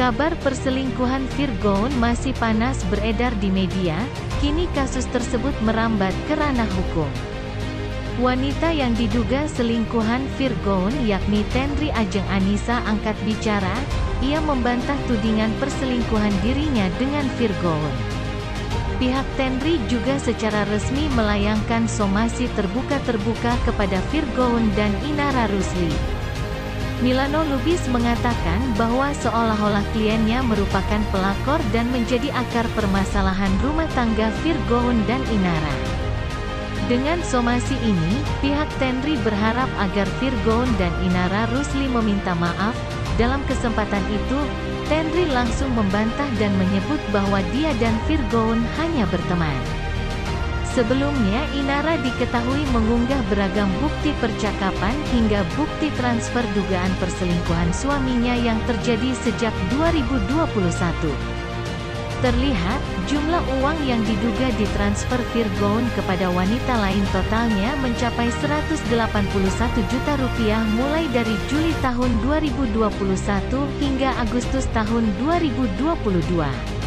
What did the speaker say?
Kabar perselingkuhan Virgoun masih panas beredar di media, kini kasus tersebut merambat ke ranah hukum. Wanita yang diduga selingkuhan Virgoun yakni Tenri Ajeng Anissa angkat bicara, ia membantah tudingan perselingkuhan dirinya dengan Virgoun. Pihak Tenri juga secara resmi melayangkan somasi terbuka kepada Virgoun dan Inara Rusli. Milano Lubis mengatakan bahwa seolah-olah kliennya merupakan pelakor dan menjadi akar permasalahan rumah tangga Virgoun dan Inara. Dengan somasi ini, pihak Tenri berharap agar Virgoun dan Inara Rusli meminta maaf. Dalam kesempatan itu, Tenri langsung membantah dan menyebut bahwa dia dan Virgoun hanya berteman. Sebelumnya Inara diketahui mengunggah beragam bukti percakapan hingga bukti transfer dugaan perselingkuhan suaminya yang terjadi sejak 2021. Terlihat, jumlah uang yang diduga ditransfer Virgoun kepada wanita lain totalnya mencapai 181 juta rupiah mulai dari Juli tahun 2021 hingga Agustus tahun 2022.